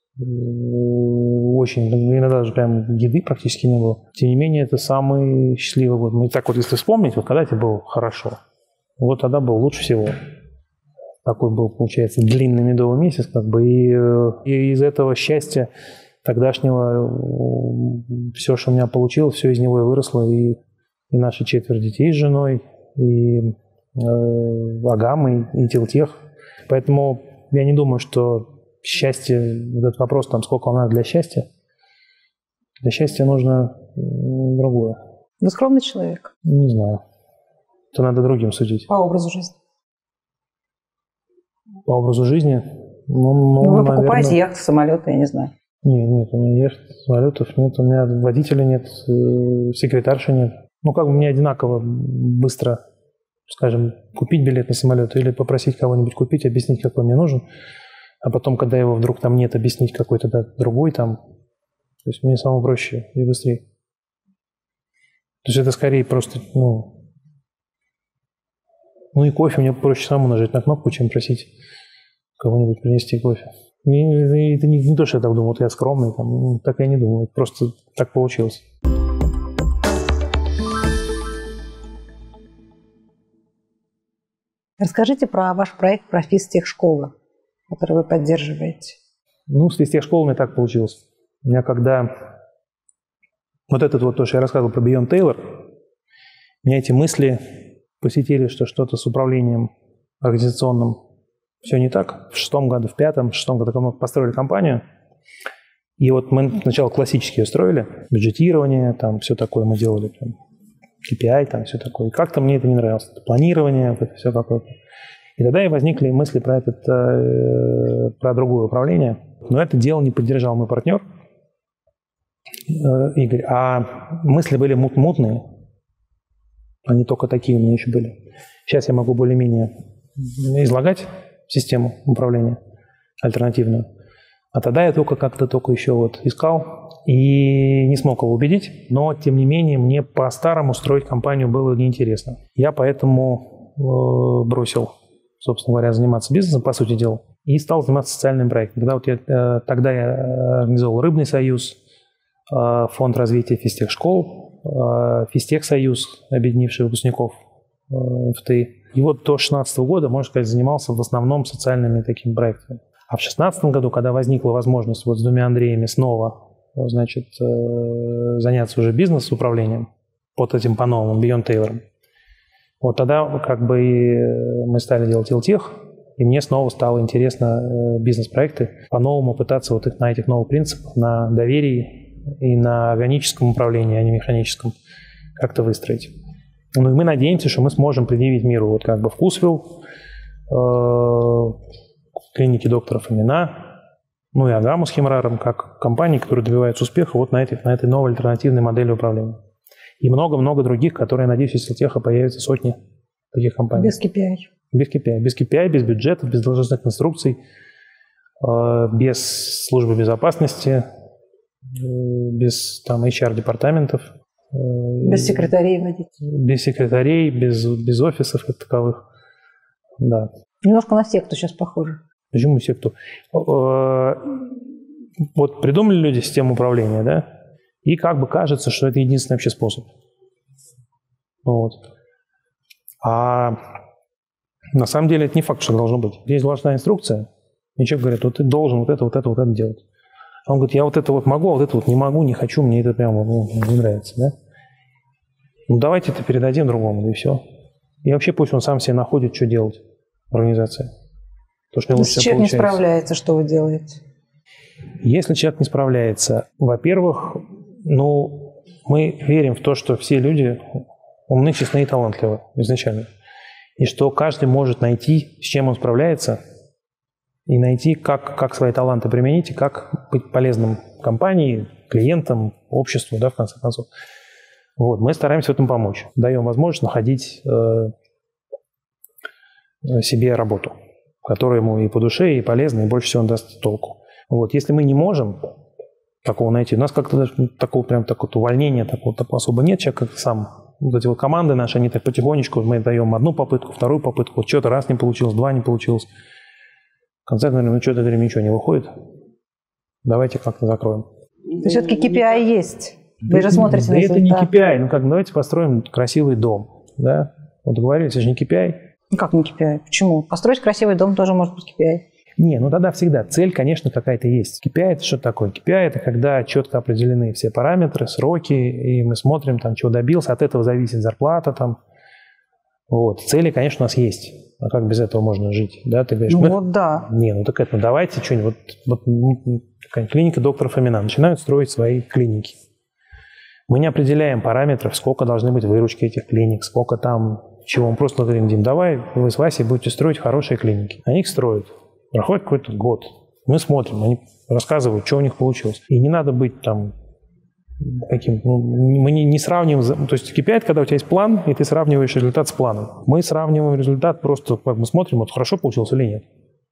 Очень, иногда даже прям еды практически не было. Тем не менее, это самый счастливый год. И так вот, если вспомнить, вот когда тебе было хорошо, вот тогда был лучше всего. Такой был, получается, длинный медовый месяц, как бы, и из этого счастья тогдашнего все, что у меня получилось, все из него и выросло, и наши 4 детей с женой, и Агам, и Тилтех. Поэтому я не думаю, что счастье, этот вопрос, там, сколько вам надо для счастья нужно другое. Вы скромный человек? Не знаю. Это надо другим судить. По образу жизни? По образу жизни? Вы покупаете наверное... яхты, самолеты, я не знаю. Нет, у меня яхт, самолетов нет, у меня водителя нет, секретарши нет. Ну, как бы мне одинаково быстро, скажем, купить билет на самолет или попросить кого-нибудь купить, объяснить, какой мне нужен, а потом, когда его вдруг там нет, объяснить какой-то другой там. То есть мне самое проще и быстрее. То есть это скорее просто, ну и кофе мне проще самому нажать на кнопку, чем просить кого-нибудь принести кофе. Это не то, что я так думаю, вот я скромный, там, так я не думаю, это просто так получилось. Расскажите про ваш проект про физтехшколы, который вы поддерживаете. Ну, с физтехшколами так получилось. У меня когда вот этот вот то, что я рассказывал про Beyond Taylor, меня эти мысли посетили, что что-то с управлением организационным все не так. В 6-м году, в 5-м, 6-м году мы построили компанию. И вот мы сначала классически ее строили. Бюджетирование, там все такое мы делали. Там, KPI, там все такое. И как-то мне это не нравилось. Это планирование, вот это все какое-то. И тогда и возникли мысли про другое управление. Но это дело не поддержал мой партнер Игорь. А мысли были мутные. Они только такие у меня еще были. Сейчас я могу более-менее излагать систему управления альтернативную. А тогда я только еще вот искал и не смог его убедить. Но, тем не менее, мне по-старому строить компанию было неинтересно. Я поэтому бросил, собственно говоря, заниматься бизнесом, по сути дела, и стал заниматься социальным проектом. Тогда я организовал Рыбный союз, фонд развития физтехшкол, Физтехсоюз, объединивший выпускников ФТИ. И вот до 2016 года, можно сказать, занимался в основном социальными такими проектами. А в 2016 году, когда возникла возможность вот с 2 Андреями снова, значит, заняться уже бизнес-управлением под этим по-новому, Beyond Taylor, вот тогда как бы мы стали делать Тилтех, и мне снова стало интересно бизнес-проекты по-новому пытаться вот на этих новых принципах, на доверии и на органическом управлении, а не механическом, как-то выстроить. Ну и мы надеемся, что мы сможем предъявить миру вот как бы Вкусвилл, клиники доктора Фомина, ну и Агаму с Химраром, как компании, которые добиваются успеха вот на этой новой альтернативной модели управления. И много-много других, которые, надеюсь, из Тилтеха появятся сотни таких компаний. Без KPI. Без KPI. Без KPI, без бюджетов, без должностных инструкций, без службы безопасности, без там HR-департаментов. Без секретарей водителей. Без секретарей, без офисов как таковых. Да. Немножко на секту сейчас похоже. Почему секту? Вот придумали люди систему управления, да, и как бы кажется, что это единственный вообще способ. Вот. А на самом деле это не факт, что должно быть. Здесь должна инструкция, и человек говорит, вот ты должен вот это делать. А он говорит, я вот это вот могу, а вот это вот не могу, не хочу, мне это прямо не нравится, да. Ну давайте это передадим другому, да и все. И вообще пусть он сам себе находит, что делать в организации. То, что Если человек не справляется, что вы делаете? Если человек не справляется, во-первых, мы верим в то, что все люди умны, честны и талантливы изначально. И что каждый может найти, с чем он справляется, и найти, как свои таланты применить, и как быть полезным компании, клиентам, обществу, да, в конце концов. Вот, мы стараемся в этом помочь. Даем возможность находить себе работу, которая ему и по душе, и полезна, и больше всего он даст толку. Вот, если мы не можем такого найти, у нас как-то даже такого увольнения такого особо нет, человек как сам. Вот эти вот команды наши, они так потихонечку, мы даем одну попытку, вторую попытку, вот что-то раз не получилось, два не получилось. В конце говорим, что-то говорим, ничего не выходит, давайте как-то закроем. То все-таки KPI есть. Вы же смотрите на результат. Это не KPI, давайте построим красивый дом, да? Вот договорились, это же не KPI. Как не KPI? Почему? Построить красивый дом тоже может быть KPI. Не, тогда всегда. Цель, конечно, какая-то есть. KPI – это что такое? KPI – это когда четко определены все параметры, сроки, и мы смотрим, чего добился, от этого зависит зарплата. Вот. Цели, конечно, у нас есть. А как без этого можно жить? Да, ты говоришь, да. Так это давайте что-нибудь. Клиника доктора Фомина начинают строить свои клиники. Мы не определяем параметров, сколько должны быть выручки этих клиник, сколько чего. Мы просто говорим, Дим, давай вы с Васей будете строить хорошие клиники. Они их строят. Проходит какой-то год. Мы смотрим, они рассказывают, что у них получилось. И не надо быть каким. Мы не сравниваем. То есть KPI, когда у тебя есть план, и ты сравниваешь результат с планом. Мы сравниваем результат просто, мы смотрим, вот хорошо получилось или нет.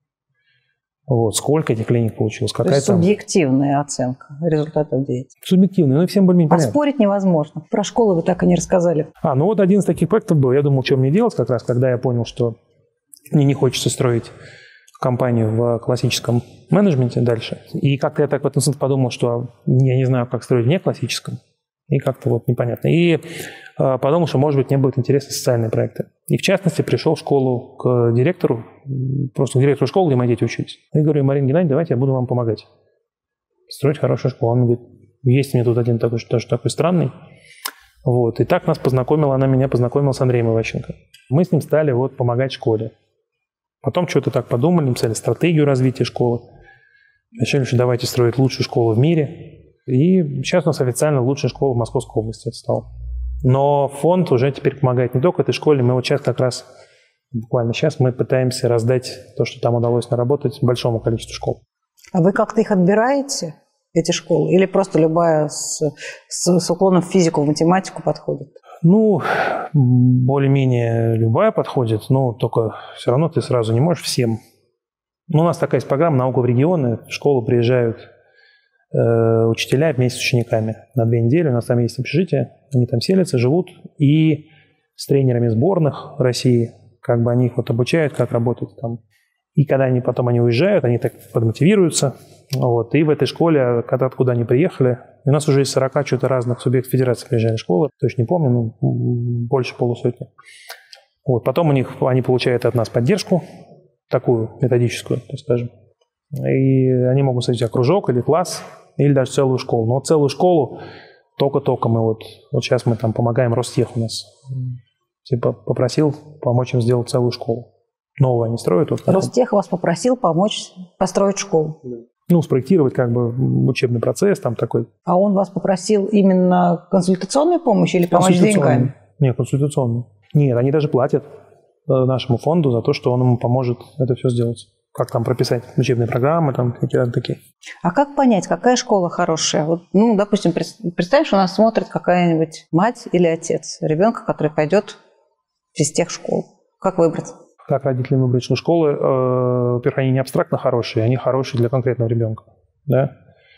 Вот, сколько этих клиник получилось. То есть субъективная оценка результатов деятельности. Субъективная, но всем более-менее понятно. Спорить невозможно. Про школу вы так и не рассказали. Один из таких проектов был. Я думал, что мне делать как раз, когда я понял, что мне не хочется строить компанию в классическом менеджменте дальше. И как-то я так в этом смысле подумал, что я не знаю, как строить в неклассическом. И как-то непонятно. И подумал, что, может быть, мне будут интересны социальные проекты. И, в частности, пришел в школу к директору, просто к директору школы, где мои дети учились. И говорю, Марина Геннадьевна, давайте я буду вам помогать строить хорошую школу. Он говорит, есть у меня тут один тоже такой странный. Вот. И так она меня познакомила с Андреем Иващенко. Мы с ним стали помогать школе. Потом что-то так подумали, написали стратегию развития школы. Решили, что давайте строить лучшую школу в мире. И сейчас у нас официально лучшая школа в Московской области это стала. Но фонд уже теперь помогает не только этой школе. Мы сейчас как раз, буквально сейчас, мы пытаемся раздать то, что там удалось наработать, большому количеству школ. А вы как-то их отбираете, эти школы? Или просто любая с уклоном в физику, в математику подходит? Более-менее любая подходит, но только все равно ты сразу не можешь всем. У нас такая есть программа «Наука в регионы». В школу приезжают учителя вместе с учениками на 2 недели. У нас там есть общежитие, они там селятся, живут. И с тренерами сборных России, они их обучают, как работать там. И когда они уезжают, они так подмотивируются. И в этой школе, откуда они приехали, у нас уже из 40 что-то разных субъектов федерации приезжали школы, точно не помню, больше полусотни. Потом они получают от нас поддержку, такую методическую, так скажем. И они могут создать кружок или класс, или даже целую школу. Но целую школу только-только мы сейчас мы помогаем Ростех у нас. Попросил помочь им сделать целую школу. Новую они строят. Ростех вас попросил помочь построить школу? Спроектировать учебный процесс такой. А он вас попросил именно консультационную помощь или помочь деньгами? Нет, консультационную. Нет, они даже платят нашему фонду за то, что он ему поможет это все сделать. Как прописать учебные программы, какие-то такие. А как понять, какая школа хорошая? Допустим, представь, что нас смотрит какая-нибудь мать или отец ребенка, который пойдет в физтех-школу. Как выбрать? Как родителям выбрать, что школы, во-первых, они не абстрактно хорошие, они хорошие для конкретного ребенка. Да?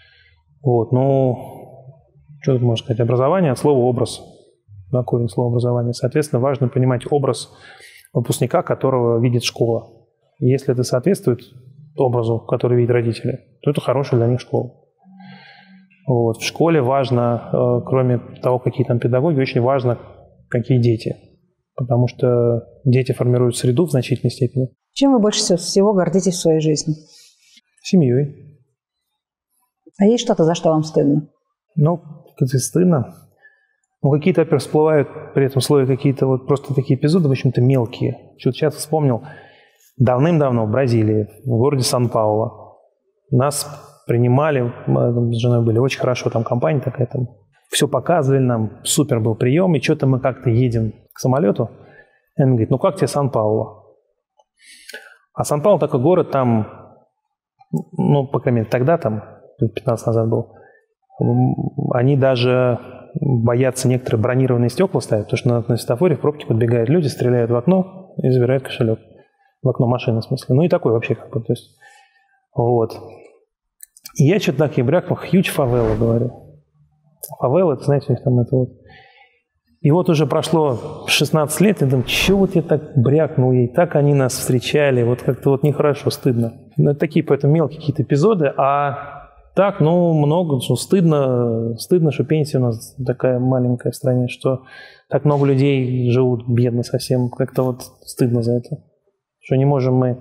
Что тут можно сказать? Образование от слова «образ». Корень слова «образование». Соответственно, важно понимать образ выпускника, которого видит школа. Если это соответствует образу, который видят родители, то это хорошая для них школа. Вот. В школе важно, кроме того, какие там педагоги, очень важно, какие дети. Потому что дети формируют среду в значительной степени. Чем вы больше всего гордитесь в своей жизни? Семьей. А есть что-то, за что вам стыдно? Ну, это стыдно. Ну, какие-то, во-первых, всплывают при этом слове какие-то вот просто такие эпизоды, в общем-то, мелкие. Что-то сейчас вспомнил. Давным-давно в Бразилии, в городе Сан-Паулу, нас принимали, мы с женой были очень хорошо, там компания такая, там все показывали нам, супер был прием, и что-то мы как-то едем к самолету, и он говорит, ну как тебе Сан-Паулу? А Сан-Паулу такой город, там, ну, по крайней мере, тогда там, 15 назад был, они даже боятся некоторые бронированные стекла ставить, потому что на светофоре в пробке подбегают люди, стреляют в окно и забирают кошелек. В окно машины, в смысле. Ну и такой вообще как бы, то есть, вот. И я что-то так и брякнул, huge favela, говорю. Фавела, это, знаете, у них там это вот. И вот уже прошло 16 лет, и думаю, чего вот я так брякнул ей, так они нас встречали, вот как-то вот нехорошо, стыдно. Ну, это такие, поэтому мелкие какие-то эпизоды, а так, ну, много, ну, стыдно, что пенсия у нас такая маленькая в стране, что так много людей живут бедно совсем, как-то вот стыдно за это. Что не можем мы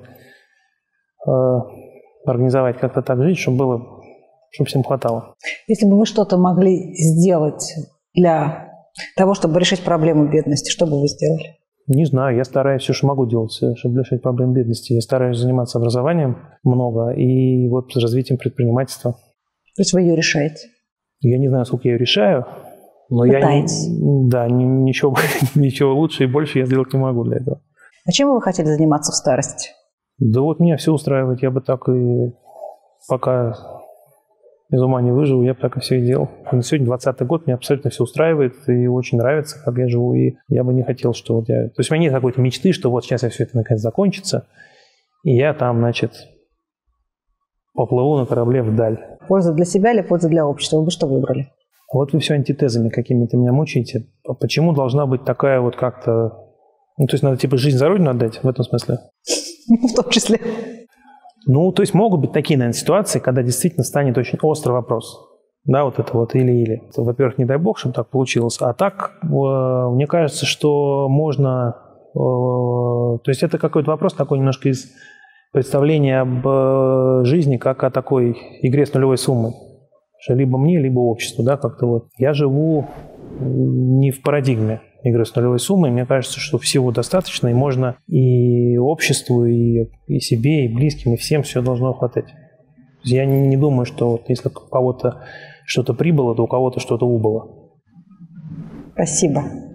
организовать как-то так жить, чтобы всем хватало. Если бы вы что-то могли сделать для того, чтобы решить проблему бедности, что бы вы сделали? Не знаю, я стараюсь все, что могу делать, чтобы решить проблему бедности. Я стараюсь заниматься образованием много и вот развитием предпринимательства. То есть вы ее решаете? Я не знаю, сколько я ее решаю, но пытаетесь. Ничего лучше и больше я сделать не могу для этого. А чем вы хотели заниматься в старости? Да вот меня все устраивает. Я бы так и пока из ума не выживу, я бы так и все и делал. Сегодня 20-й год, меня абсолютно все устраивает и очень нравится, как я живу. И я бы не хотел, что вот я... То есть у меня нет какой-то мечты, что вот сейчас все это наконец закончится, и я там, значит, поплыву на корабле вдаль. Польза для себя или польза для общества? Вы бы что выбрали? Вот вы все антитезами какими-то меня мучаете. Почему должна быть такая вот как-то... Ну, то есть надо типа жизнь за родину отдать в этом смысле? В том числе. Ну, то есть могут быть такие, наверное, ситуации, когда действительно станет очень острый вопрос. Да, вот это вот или-или. Во-первых, не дай бог, чтобы так получилось. А так, мне кажется, что можно... То есть это какой-то вопрос такой немножко из представления об жизни как о такой игре с нулевой суммой. Что либо мне, либо обществу, да, как-то вот. Я живу не в парадигме игры с нулевой суммой. Мне кажется, что всего достаточно, и можно и обществу, и себе, и близким, и всем все должно хватать. Я не думаю, что вот если у кого-то что-то прибыло, то у кого-то что-то убыло. Спасибо.